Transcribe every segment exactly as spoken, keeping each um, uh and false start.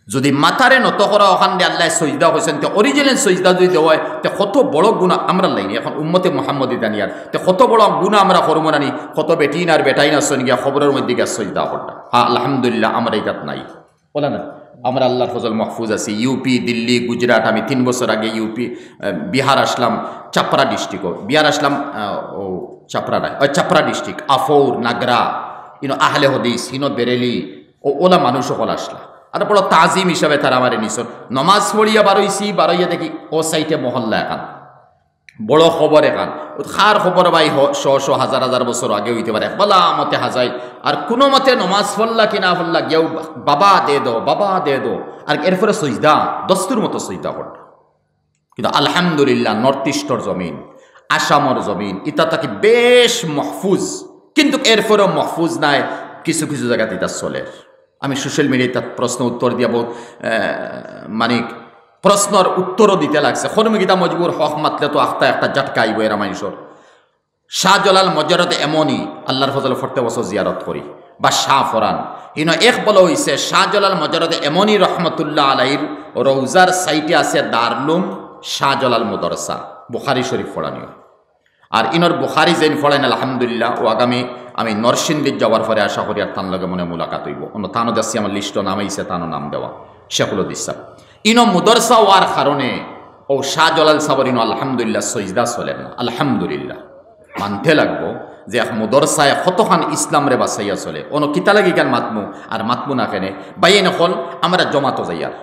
যদি মাথারে নত করা ওখান দিয়ে আল্লাহ সজদা হয়েছেন তে অরিজিনাল সজদা যদি দেওয়া হয় তে কত বড় গুণা আমরা লাইনি এখন উম্মতে মোহাম্মদ দানিয়ার তে কত বড় গুণা আমরা করবো নানি কত বেটিন আর বেটাইন আসন গিয়া খবরের মধ্যে গিয়া সজদা করটা হ্যাঁ আলহামদুলিল্লাহ আমরা এই নাই বলে না আমরা আল্লাহর ফজল মাহফুজ আছি ইউপি দিল্লি গুজরাট আমি তিন বছর আগে ইউপি বিহার আসলাম চাপড়া ডিস্ট্রিক্ট বিহার আসলাম ও চাপড়া নাই ওই চাপড়া ডিস্ট্রিক্ট আফৌর নাগরা ইনো আহলে হদিস ইনো বেরেলি ও ওলা মানুষ সকল আসলা আর বড় তাজিম হিসাবে তারা আমার নিছন নমাজ পড়িয়া বারইছি বারইয়া দেখি ও সাইটে মহল্লা এখান বড় খবর এখান খার খবর ভাই শ শ হাজার হাজার বছর আগে হইতে পারে বলা মতে হাজাই আর কোনো মতে নমাজ পড়লা কি না পড়লা গেও বাবা দে দো বাবা দে দো আর এরপরে সজদা দস্তুর মতো সজদা করত কিন্তু আলহামদুলিল্লাহ নর্থ ইস্টর জমিন আসামর জমিন ইতা তাকে বেশ মহফুজ কিন্তু এরপরেও মহফুজ নাই কিছু কিছু জায়গাতে এটা চলে আমি সোশ্যাল মিডিয়ায় তার প্রশ্ন উত্তর দিয়া বহুত মানে প্রশ্নর উত্তরও দিতে লাগছে খনমিগিতা মজবুর হক মাতলে তো আখতা একটা জাটকা আইব এরা মানুষের শাহজালাল মজরত এমনই আল্লাহর ফজল ফরতে বছর জিয়ারত করি বা শাহ ফরান ইনো এক বলা হয়েছে শাহজালাল মজরত এমনই রহমতুল্লাহ আলাইর রৌজার সাইটে আছে দারলুম শাহজালাল মদরসা বুখারি শরীফ ফড়ানিও আর ইনর বুখারি যেন ফড়াইন আলহামদুলিল্লাহ ও আগামী আমি নরসিংদীর যাওয়ার পরে আশা করি আর তান লগে মনে মুলাকাত হইব অন্য তানো যাচ্ছি আমার লিস্ট নামাইছে তানো নাম দেওয়া শেখুল দিসাব ইনো মুদরসা হওয়ার কারণে ও শাহজালাল সাবর ইনো আলহামদুলিল্লাহ সজদা চলেন না আলহামদুলিল্লাহ মানতে লাগবো যে এক মুদরসায় কতখান ইসলামরে বাসাইয়া চলে অন্য কিতা লাগি কেন মাতমু আর মাতমু না কেনে বাইয়ে নকল আমরা জমাতো যাইয়ার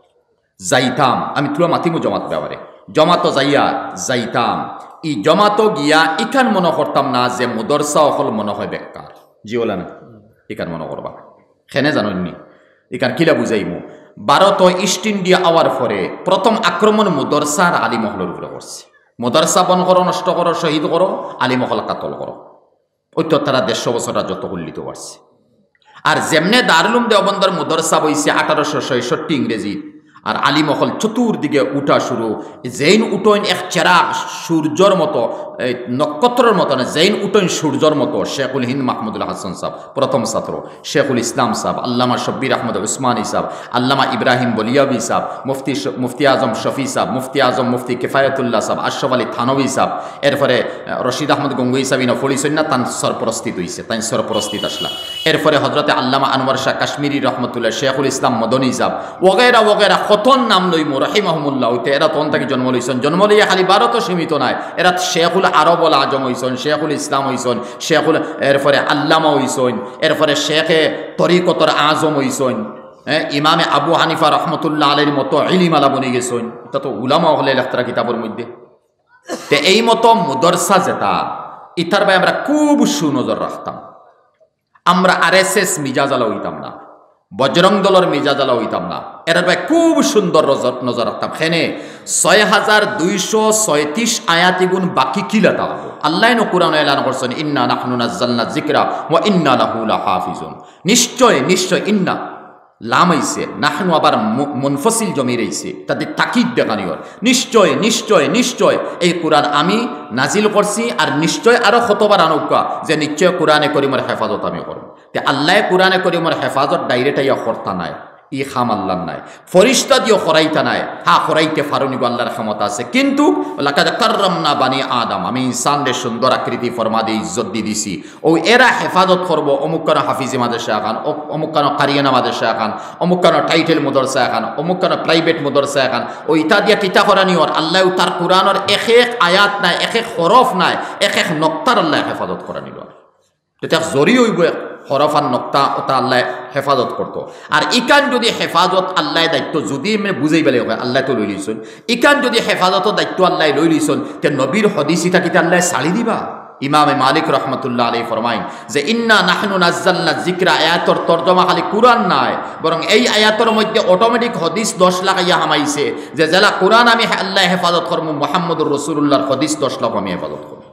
যাইতাম আমি তুলা মাতিমু জমাত ব্যাপারে জমাতো যাইয়া যাইতাম ই জমাতো গিয়া ইখান মনে করতাম না যে মুদরসা অকল মনে হয় বেকার জিওলা না ইখান মনে করবা খেনে জাননি ইখান কিলা বুঝাইমু ভারত ইস্ট ইন্ডিয়া আওয়ার পরে প্রথম আক্রমণ মুদরসার আলিমহলের উপরে করছে মুদরসা বন করো নষ্ট করো শহীদ করো আলিমহল কাতল করো ওই তো তারা দেড়শো বছর যত উল্লিত পারছে আর যেমনে দারুলুম দেওবন্দর মুদরসা বইছে আঠারোশো ছয়ষট্টি ইংরেজি আর আলিমহল চতুর্দিকে উঠা শুরু জৈন উঠইন এক চেরাগ সূর্যর মতো নক্ষত্রের মতো না জৈন উঠইন সূর্যর মতো শেখুল হিন্দ মাহমুদুল হাসান সাহেব প্রথম ছাত্র শেখুল ইসলাম সাহেব আল্লামা শব্বির আহমদ উসমানী সাহেব আল্লামা ইব্রাহিম বলিয়াবি সাহেব মুফতি মুফতি আজম শফি সাহেব মুফতি আজম মুফতি কিফায়তুল্লাহ সাহেব আশরাফ আলী থানবী সাহেব এরপরে রশিদ আহমদ গঙ্গুই সাহেব ইনো ফলিসন্না তান সরপরস্তিত হইছে তাই সরপরস্তিত আসলা এরপরে হজরতে আল্লামা আনোয়ার শাহ কাশ্মীরি রহমতুল্লাহ শেখুল ইসলাম মদনী সাহেব ওগেরা ওগেরা কতন নাম লইমু রহিমাহমুল্লাহ হইতে এরা তখন থেকে জন্ম লইছেন জন্ম লইয়া খালি ভারতও সীমিত নাই এরা শেখুল আরব আল আজম হইছেন শেখুল ইসলাম হইছেন শেখুল এরপরে আল্লামা হইছেন এরপরে শেখে তরিকতর আজম হইছেন হ্যাঁ ইমামে আবু হানিফা রহমতুল্লাহ আলের মতো ইলিমালা বনে গেছেন এটা তো উলামা হলে লেখতারা কিতাবের মধ্যে তে এই মতো মুদরসা যেটা ইতার ভাই আমরা খুব সুনজর রাখতাম আমরা আর এস এস মিজাজালা হইতাম না বজরং দলের মিজাজালা হইতাম না এর ভাই খুব সুন্দর নজর রাখতাম খেনে ছয় হাজার দুইশো ছয়ত্রিশ আয়াতি গুণ বাকি কিলাতা হবো আল্লাহ ন কুরআন এলান করছেন ইন্না নাহনু নাযালনা যিকরা ওয়া ইন্না লাহু লাহাফিজুন নিশ্চয় নিশ্চয় ইন্না লাম আইছে নাহনু আবার মুনফসিল জমি রইছে তাদের তাকিদ দেখানি হল নিশ্চয় নিশ্চয় নিশ্চয় এই কুরআন আমি নাজিল করছি আর নিশ্চয় আরো কতবার আনুকা যে নিশ্চয় কুরআনে করিমের হেফাজত আমি করব তে আল্লাহ কুরআনে করিমের হেফাজত ডাইরেক্ট আইয়া করতা নাই ই খাম আল্লাহ নাই ফরিস্তা দিও খরাইতা নাই হ্যাঁ খরাইতে ফারুনি আল্লাহর ক্ষমতা আছে কিন্তু লাকাদ কাররামনা বানি আদম আমি ইনসানদের সুন্দর আকৃতি ফরমা দিয়ে ইজ্জত দিয়ে দিছি ও এরা হেফাজত করব অমুক কানো হাফিজি মাদ্রাসা খান অমুক কানো কারিয়ানা মাদ্রাসা খান অমুক কানো টাইটেল মাদ্রাসা খান অমুক কানো প্রাইভেট মাদ্রাসা খান ও ইতা দিয়া কিতা করানি ওর আল্লাহ তার কুরআনের এক এক আয়াত নাই এক এক হরফ নাই এক এক নক্তার আল্লাহ হেফাজত করানি ওর এটা জরি হইব হরফান নক্তা ওটা আল্লাহ হেফাজত করতো আর ইকান যদি হেফাজত আল্লাহ দায়িত্ব যদি মানে বুঝাই পেলে আল্লাহ তো লই লইছেন ইকান যদি হেফাজতের দায়িত্ব আল্লাহ লই লইছেন তে নবীর হদিস ইতাকিতে আল্লাহ সাড়ি দিবা ইমামে মালিক রহমতুল্লাহ আলাইহি ফরমাইন যে ইন্না নাহনু নাযালনা যিকরা আয়াতর তরজমা খালি কুরআন নাই বরং এই আয়াতের মধ্যে অটোমেটিক হদিস দশ লাখ ইয়া হামাইছে যে যারা কুরআন আমি আল্লাহ হেফাজত করব মুহাম্মদুর রাসূলুল্লাহর হদিস দশ লাখ আমি হেফাজত করব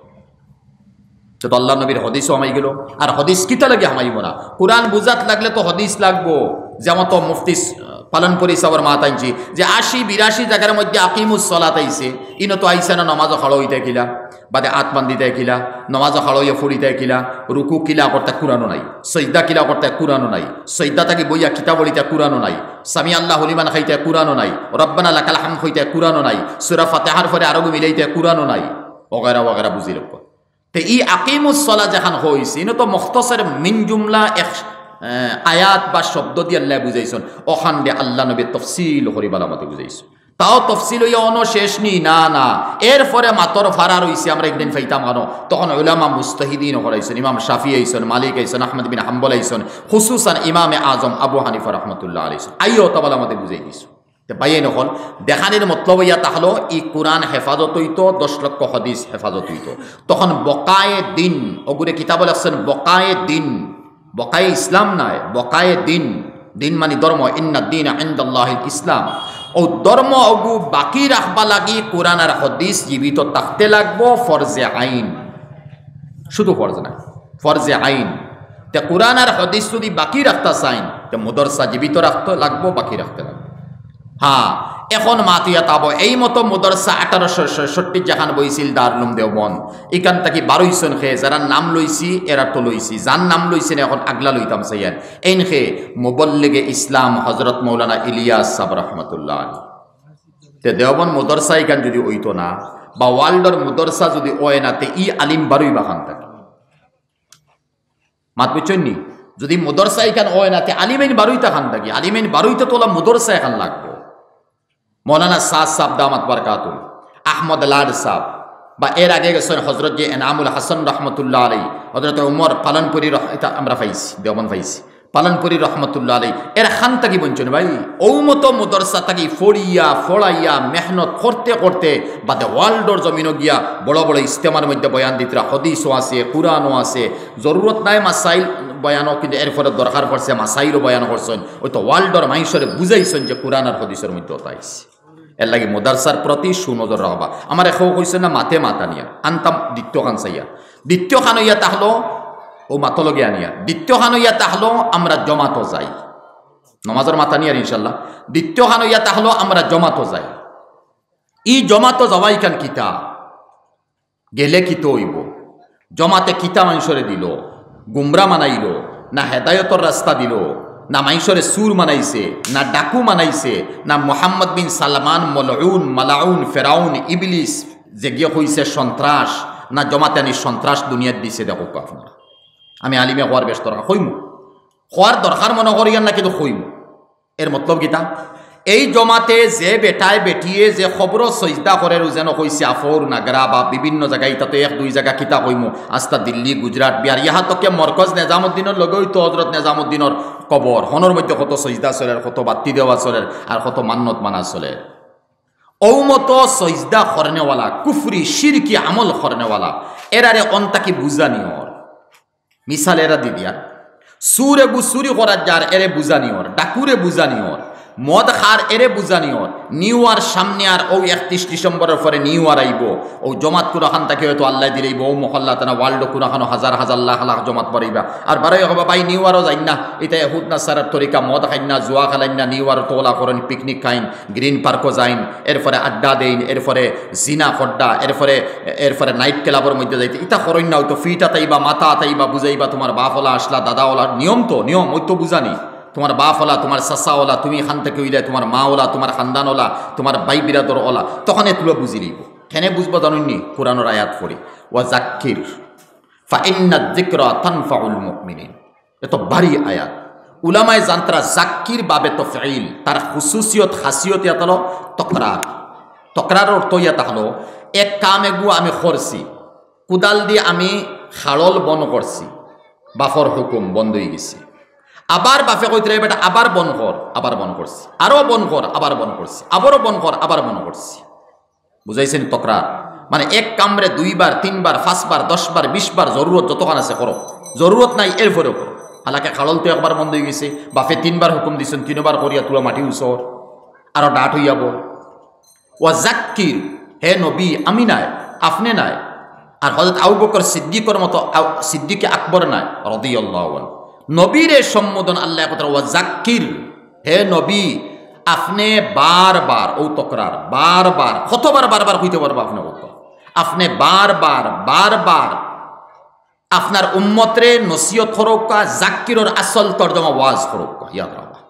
তো আল্লাহ নবীর হদিসও আমাই গেল আর হদিস কিতা লাগে আমাইব না কুরআন বুঝাত লাগলে তো হদিস লাগবো যেমন তো মুফতি পালনপুরি সাবর মাত আনছি যে আশি বিরাশি জায়গার মধ্যে আকিমুস সলাত আইছে ইনো তো আইসে না নমাজও খাড়ো হইতে কিলা বাদে আতমান দিতে কিলা নমাজও খাড়ো হইয়া ফুরিতে কিলা রুকু কিলা করতে কুরানো নাই সজদা কিলা করতে কুরানো নাই সজদা তাকে বইয়া কিতা বলিতে কুরানো নাই সামি আল্লাহ লিমান খাইতে কুরআনও নাই, রব্বানা লাকাল হামদ হইতে কুরআনও নাই, সূরা ফাতিহার পরে আরবি মিলাইতে কুরআনও নাই, ওগারা ওগারা বুঝি রাখো। তে ই আকিমুস সালাহ যেখান হইছে ইনো তো মুখতাসার মিন জুমলা এক আয়াত বা শব্দ দিয়ে আল্লাহ বুঝাইছেন, ওখান দিয়ে আল্লাহ নবী তফসিল করি বালামতে বুঝাইছেন। তাও তফসিল হইয়া অন শেষ নি, না না এরপরে মাতর ফারার হইছে আমরা একদিন ফাইতাম কেন, তখন উলামা মুস্তাহিদিন করাইছেন, ইমাম শাফি আইছেন, মালিক আইছেন, আহমদ বিন হাম্বল আইছেন, খুসুসান ইমামে আজম আবু হানিফা রহমতুল্লাহ আলাইছেন, আইও তা বালামতে বুঝাই দিছ। বাইয়ে নকল দেখানির মতলব ইয়া তাহলো ই কোরআন হেফাজত হইতো, দশ লক্ষ হাদিস হেফাজত হইতো। তখন বকায়ে দিন ওগুরে কিতাব লাগছেন, বকায়ে দিন, বকায়ে ইসলাম নয়, বকায়ে দিন, দিন মানে ধর্ম, ইন্না দিন ইনদাল্লাহিল ইসলাম। ও ধর্ম অগু বাকি রাখবা লাগি কোরআন আর হাদিস জীবিত থাকতে লাগবো, ফরজে আইন, শুধু ফরজ না, ফরজে আইন। তে কোরআন আর হাদিস যদি বাকি রাখতে চাইন তে মুদরসা জীবিত রাখতে লাগবো, বাকি রাখতে লাগবো। হ্যাঁ এখন মাতিয়া তাবো এই মতো মুদরসা আঠারোশো ষষ্টি যেখান বইছিল দারুলুম দেওবন, এখান থেকে বারোইশন খে যারা নাম লইছি এরা তো লইছি, যার নাম লইছেন এখন আগলা লইতাম সাইয়ান এন খে মুবল্লিগে ইসলাম হজরত মৌলানা ইলিয়াস সাহেব রহমতুল্লাহ আলী। তে দেওবন মুদরসা এখান যদি ওইতো না বা ওয়ার্ল্ডর মুদরসা যদি ওয় না তে ই আলিম বারোই বাখান থাকে, মাত বুঝছেন নি? যদি মুদরসা এখান ওয় না তে আলিমেন বারোইতা খান থাকি, আলিমেন বারোইতা তোলা মুদরসা এখান লাগবো। মৌলানা সাদ সাহ দামাত বারকাতুম, আহমদ লাড সাহ, বা এর আগে গেছেন হজরত যে এনামুল হাসান রহমতুল্লাহ আলী, হজরত উমর পালনপুরি, এটা আমরা পাইছি দেওবন পাইছি পালনপুরি রহমতুল্লাহ আলী, এর খান থাকি বঞ্চন ভাই ও মতো মুদরসা থাকি ফড়িয়া ফড়াইয়া মেহনত করতে করতে বাদে ওয়ার্ল্ডর জমিন গিয়া বড় বড় ইস্তেমার মধ্যে বয়ান দিতরা, হদিসও আছে, কুরআনও আছে, জরুরত নাই মাসাইল বয়ানও, কিন্তু এরপরে দরকার পড়ছে মাসাইলও বয়ান করছেন, ওই তো ওয়ার্ল্ডর মানুষের বুঝাইছেন যে কুরআন আর হদিসের মধ্যে তাইছে। এর লাগে মুদারসার প্রতি সুনজর রাখবা। আমার এখও কইছে না মাথে মাতা নিয়া আনতাম দ্বিতীয় খান চাইয়া, দ্বিতীয় খান হইয়া তাহলো ও মাতলগে আনিয়া, দ্বিতীয় খান হইয়া তাহলো আমরা জমাতো যাই নমাজের মাথা নিয়ার ইনশাল্লাহ, দ্বিতীয় খান হইয়া তাহলো আমরা জমাতো যাই। ই জমাতো যাওয়াই কান কিতা গেলে কিতো হইব, জমাতে কিতা মানুষরে দিল, গুমরা মানাইল না হেদায়তর রাস্তা দিল, না মাইশরে সুর মানাইছে, না ডাকু মানাইছে, না মোহাম্মদ বিন সালমান মলউন মালাউন ফেরাউন ইবলিস যে গিয়ে হইছে সন্ত্রাস, না জমাতে আনি সন্ত্রাস দুনিয়ার দিছে। দেখো আপনারা আমি আলিমে হওয়ার বেশ দরকার হইমু, হওয়ার দরকার মনে করিয়ান না, কিন্তু হইমু। এর মতলব গীতা এই জমাতে যে বেটায় বেটিয়ে যে খবর সজদা করে যেন কইছে আফর নাগরা বা বিভিন্ন জায়গায়, ইতা তো এক দুই জায়গা কিতা কইমু, আস্তা দিল্লি গুজরাট বিহার, ইহা তকে মরকজ নেজামুদ্দিনের লগেই তো হজরত নেজামুদ্দিনের কবর, হনর মধ্যে কত সজদা চলের, কত বাত্তি দেওয়া চলের, আর কত মান্নত মানা চলের। ঔমত সজদা খরনেওয়ালা কুফরি শিরকি আমল খরনেওয়ালা এরারে অন্তাকি বুঝানি ওর মিসাল এরা দিদিয়ার, সুরে গু সুরি করার যার এরে বুঝানি ওর, ডাকুরে বুঝানি ওর, মদ খার এরে বুঝানি ওর। নিউ ইয়ার সামনে আর ও একত্রিশ ডিসেম্বরের পরে নিউ ইয়ার আইব, ও জমাত কুরাখান তাকে হয়তো আল্লাহ দিলেইব, ও মহল্লা তানা ওয়ার্ল্ড কুরাখানো হাজার হাজার লাখ লাখ জমাত বাড়াইবা, আর বাড়াই হবা ভাই নিউ ইয়ারও যাই না, এটা এহুদ না সারার তরিকা, মদ খাইন না, জুয়া খেলাইন না, নিউ ইয়ার তোলা করেন, পিকনিক খাইন, গ্রিন পার্কও যাইন, এরপরে আড্ডা দেইন, এরপরে জিনা খড্ডা, এরপরে এরপরে নাইট ক্লাবের মধ্যে যাইতে, ইটা করেন না, হয়তো ফিট আতাইবা মাথা আতাইবা বুঝাইবা, তোমার বাপ ওলা আসলা দাদা ওলা, নিয়ম তো নিয়ম, ওই তো বুঝানি, তোমার বাপ ওলা, তোমার চাচা ওলা, তুমি খান থেকে হইলে তোমার মা ওলা, তোমার খানদান ওলা, তোমার বাই বিরাদর ওলা, তখন এগুলো বুঝি লিব। কেনে বুঝবো জানুননি? কোরআনের আয়াত পড়ি, ওয়া যাক্কির ফা ইন্না যিকরা তানফাউল মুমিনিন, এত ভারী আয়াত। উলামায়ে জানতরা যাক্কির বাবে তো ফাইল, তার খুসুসিয়ত খাসিয়ত ইয়া হলো তকরার। তকরার অর্থ ইয়া হলো এক কাম এগু আমি করছি, কুদাল দিয়ে আমি খাড়ল বন করছি, বাফর হুকুম বন্ধ হয়ে গেছি, আবার বাফে কইতে বেটা আবার বন কর, আবার বন করছি, আরো বন কর, আবার বন করছি, আবারও বন কর, আবার বন করছি। বুঝাইছেন তকরার মানে এক কামরে দুইবার তিনবার পাঁচবার দশবার বিশবার জরুরত যতক্ষণ আছে করো, জরুরত নাই এরপরেও করো। হালাকে খাড়ল তো একবার বন্ধ হয়ে গেছে, বাফে তিনবার হুকুম দিচ্ছেন, তিনবার করিয়া তুলা মাটি উচর আরো ডাট হইয়া যাব। ওয়া যাক্কির, হে নবী আমি নাই আপনি নাই, আর হযরত আবু বকর সিদ্দিকের মতো সিদ্দিকে আকবর নাই রাদিয়াল্লাহু আনহু, নবীরে সম্বোধন আল্লাহ কথা, ওয়া যাক্কির, হে নবী আপনি বারবার, ও তকরার বারবার, কতবার বারবার হইতে পারবো আপনি, কত আপনি বারবার বারবার আপনার উম্মতরে নসিহত করোকা, যাক্কিরের আসল তর্জমা ওয়াজ করোকা, ইয়াদ রাখবা।